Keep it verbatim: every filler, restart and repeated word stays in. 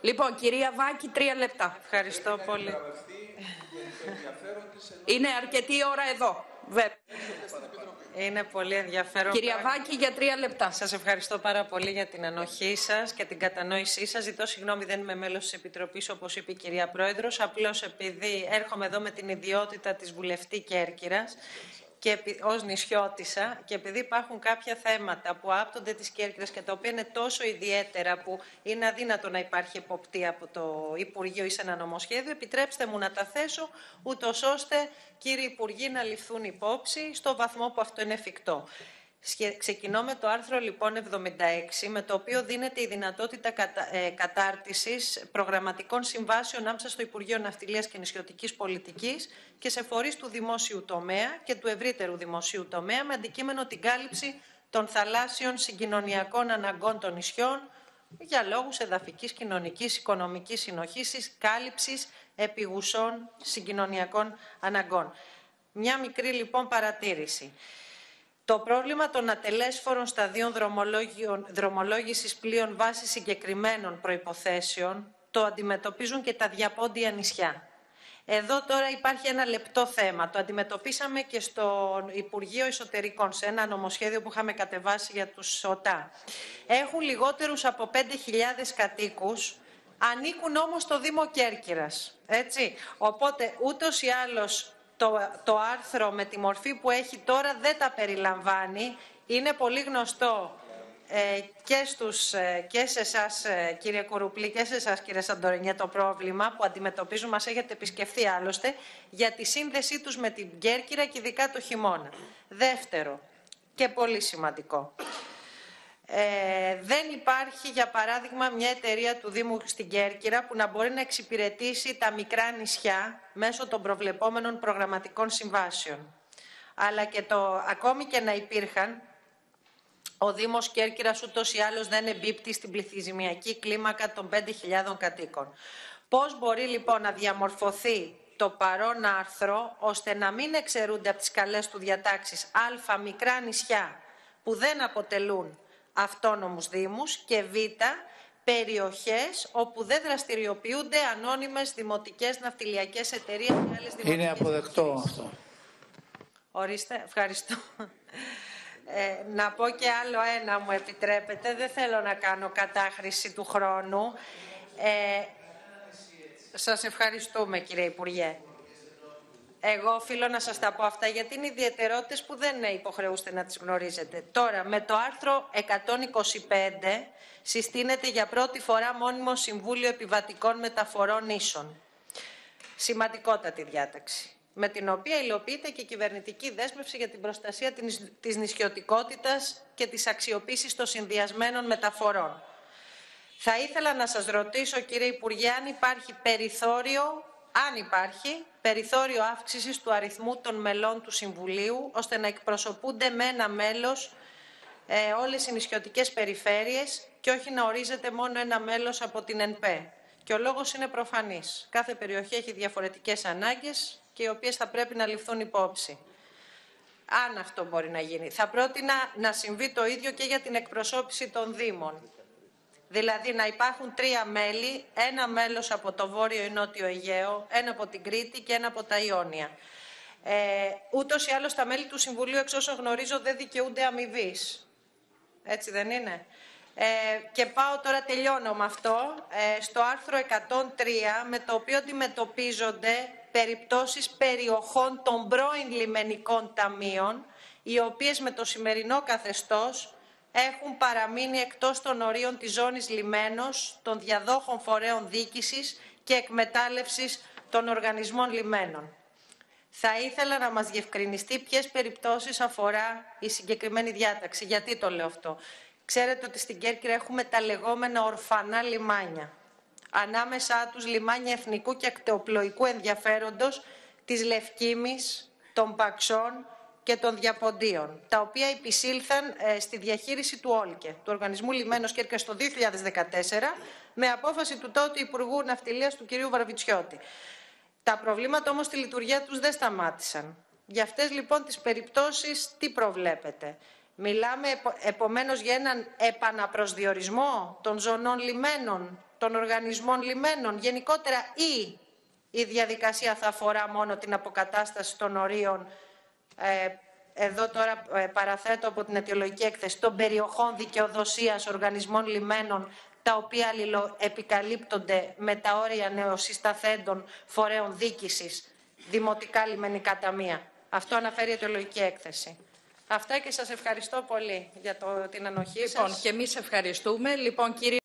Λοιπόν, κυρία Βάκη, τρία λεπτά. Ευχαριστώ πολύ. Είναι αρκετή ώρα εδώ. Βέβαια. Είναι πολύ ενδιαφέρον. Κυρία Βάκη, για τρία λεπτά. Σας ευχαριστώ πάρα πολύ για την ανοχή σας και την κατανόησή σας. Ζητώ συγγνώμη, δεν είμαι μέλος της Επιτροπής, όπως είπε η κυρία Πρόεδρος. Απλώς επειδή έρχομαι εδώ με την ιδιότητα της βουλευτή Κέρκυρας και ως νησιώτισσα, και επειδή υπάρχουν κάποια θέματα που άπτονται της Κέρκυρας και τα οποία είναι τόσο ιδιαίτερα που είναι αδύνατο να υπάρχει εποπτεία από το Υπουργείο ή σε ένα νομοσχέδιο, επιτρέψτε μου να τα θέσω, ούτως ώστε, κύριοι Υπουργοί, να ληφθούν υπόψη στο βαθμό που αυτό είναι εφικτό. Ξεκινώ με το άρθρο λοιπόν εβδομήντα έξι, με το οποίο δίνεται η δυνατότητα κατα... ε, κατάρτισης προγραμματικών συμβάσεων ανάμεσα στο Υπουργείο Ναυτιλίας και Νησιωτικής Πολιτικής και σε φορείς του δημόσιου τομέα και του ευρύτερου δημοσίου τομέα, με αντικείμενο την κάλυψη των θαλάσσιων συγκοινωνιακών αναγκών των νησιών για λόγους εδαφικής, κοινωνικής, οικονομικής συνοχής, κάλυψης επιγουσών συγκοινωνιακών αναγκών. Μια μικρή λοιπόν παρατήρηση. Το πρόβλημα των ατελέσφορων σταδίων δρομολόγησης πλοίων βάσει συγκεκριμένων προϋποθέσεων το αντιμετωπίζουν και τα διαπόντια νησιά. Εδώ τώρα υπάρχει ένα λεπτό θέμα. Το αντιμετωπίσαμε και στο Υπουργείο Εσωτερικών, σε ένα νομοσχέδιο που είχαμε κατεβάσει για τους ΟΤΑ. Έχουν λιγότερους από πέντε χιλιάδες κατοίκους, ανήκουν όμως στο Δήμο Κέρκυρας. Έτσι. Οπότε ούτως ή άλλως Το, το άρθρο με τη μορφή που έχει τώρα δεν τα περιλαμβάνει. Είναι πολύ γνωστό ε, και, στους, ε, και σε εσάς ε, κύριε Κουρουπλή και σε εσάς κύριε Σαντορινιέ το πρόβλημα που αντιμετωπίζουν, μας έχετε επισκεφθεί άλλωστε, για τη σύνδεσή τους με την Κέρκυρα και ειδικά το χειμώνα. Δεύτερο και πολύ σημαντικό. Ε, δεν υπάρχει, για παράδειγμα, μια εταιρεία του Δήμου στην Κέρκυρα που να μπορεί να εξυπηρετήσει τα μικρά νησιά μέσω των προβλεπόμενων προγραμματικών συμβάσεων. Αλλά και το, ακόμη και να υπήρχαν, ο Δήμος Κέρκυρας ούτως ή άλλως δεν εμπίπτει στην πληθυσμιακή κλίμακα των πέντε χιλιάδων κατοίκων. Πώς μπορεί λοιπόν να διαμορφωθεί το παρόν άρθρο ώστε να μην εξαιρούνται από τις καλές του διατάξεις α μικρά νησιά που δεν αποτελούν αυτόνομους δήμους και β περιοχές όπου δεν δραστηριοποιούνται ανώνυμες δημοτικές ναυτιλιακές εταιρείες και άλλες δημοτικές. Είναι αποδεκτό εταιρείες. Αυτό. Ορίστε, ευχαριστώ. Ε, να πω και άλλο ένα, μου επιτρέπετε. Δεν θέλω να κάνω κατάχρηση του χρόνου. Ε, σας ευχαριστούμε, κύριε Υπουργέ. Εγώ οφείλω να σας τα πω αυτά γιατί είναι ιδιαιτερότητες που δεν υποχρεούστε να τις γνωρίζετε. Τώρα, με το άρθρο εκατόν είκοσι πέντε συστήνεται για πρώτη φορά μόνιμο Συμβούλιο Επιβατικών Μεταφορών Ίσων. Σημαντικότατη διάταξη, με την οποία υλοποιείται και η κυβερνητική δέσμευση για την προστασία της νησιωτικότητας και της αξιοποίησης των συνδυασμένων μεταφορών. Θα ήθελα να σας ρωτήσω, κύριε Υπουργέ, αν υπάρχει περιθώριο αν υπάρχει περιθώριο αύξησης του αριθμού των μελών του Συμβουλίου, ώστε να εκπροσωπούνται με ένα μέλος ε, όλες οι νησιωτικές περιφέρειες και όχι να ορίζεται μόνο ένα μέλος από την ΕΝΠΕ. Και ο λόγος είναι προφανής. Κάθε περιοχή έχει διαφορετικές ανάγκες και οι οποίες θα πρέπει να ληφθούν υπόψη. Αν αυτό μπορεί να γίνει. Θα πρότεινα να συμβεί το ίδιο και για την εκπροσώπηση των Δήμων. Δηλαδή να υπάρχουν τρία μέλη, ένα μέλος από το Βόρειο ή Νότιο Αιγαίο, ένα από την Κρήτη και ένα από τα Ιόνια. Ε, ούτως ή άλλως τα μέλη του Συμβουλίου, εξ όσων γνωρίζω, δεν δικαιούνται αμοιβής. Έτσι δεν είναι? Ε, και πάω τώρα, τελειώνω με αυτό, ε, στο άρθρο εκατόν τρία, με το οποίο αντιμετωπίζονται περιπτώσεις περιοχών των πρώην λιμενικών ταμείων, οι οποίες με το σημερινό καθεστώς έχουν παραμείνει εκτός των ορίων της ζώνης λιμένος, των διαδόχων φορέων διοίκησης και εκμετάλλευσης των οργανισμών λιμένων. Θα ήθελα να μας διευκρινιστεί ποιες περιπτώσεις αφορά η συγκεκριμένη διάταξη. Γιατί το λέω αυτό? Ξέρετε ότι στην Κέρκυρα έχουμε τα λεγόμενα ορφανά λιμάνια. Ανάμεσά τους λιμάνια εθνικού και ακτεοπλοϊκού ενδιαφέροντος της Λευκήμης, των Παξών και των Διαποντίων, τα οποία επισήλθαν ε, στη διαχείριση του ΟΛΚΕ, του Οργανισμού Λιμένος Κέρκυρας, το δύο χιλιάδες δεκατέσσερα, με απόφαση του τότε Υπουργού Ναυτιλίας του κ. Βαρβιτσιώτη. Τα προβλήματα όμως στη λειτουργία τους δεν σταμάτησαν. Για αυτές λοιπόν τις περιπτώσεις τι προβλέπετε? Μιλάμε επομένως για έναν επαναπροσδιορισμό των ζωνών λιμένων, των οργανισμών λιμένων γενικότερα, ή η διαδικασία θα αφορά μόνο την αποκατάσταση των ορίων, ε, εδώ τώρα ε, παραθέτω από την αιτιολογική έκθεση, των περιοχών δικαιοδοσίας οργανισμών λιμένων, τα οποία αλληλοεπικαλύπτονται με τα όρια νεοσυσταθέντων φορέων δίκησης, δημοτικά λιμενικά ταμεία. Αυτό αναφέρει η αιτιολογική έκθεση. Αυτά και σας ευχαριστώ πολύ για το, την ανοχή σας. Λοιπόν, και εμείς ευχαριστούμε. Λοιπόν, κύριε